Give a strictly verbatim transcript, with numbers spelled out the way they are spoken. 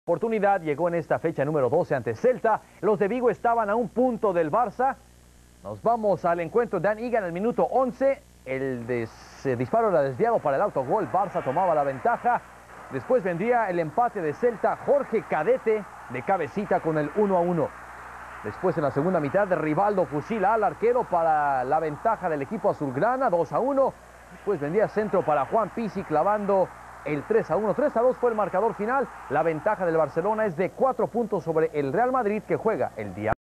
oportunidad llegó en esta fecha número doce ante Celta. Los de Vigo estaban a un punto del Barça. Nos vamos al encuentro. Dan Ige en el minuto once. El des, eh, disparo era desviado para el autogol. Barça tomaba la ventaja. Después vendría el empate de Celta. Jorge Cadete de cabecita con el uno a uno. Después en la segunda mitad de Rivaldo fusila al arquero para la ventaja del equipo azulgrana, dos a uno. Después vendría centro para Juan Pizzi clavando el tres a uno. tres a dos fue el marcador final. La ventaja del Barcelona es de cuatro puntos sobre el Real Madrid, que juega el día.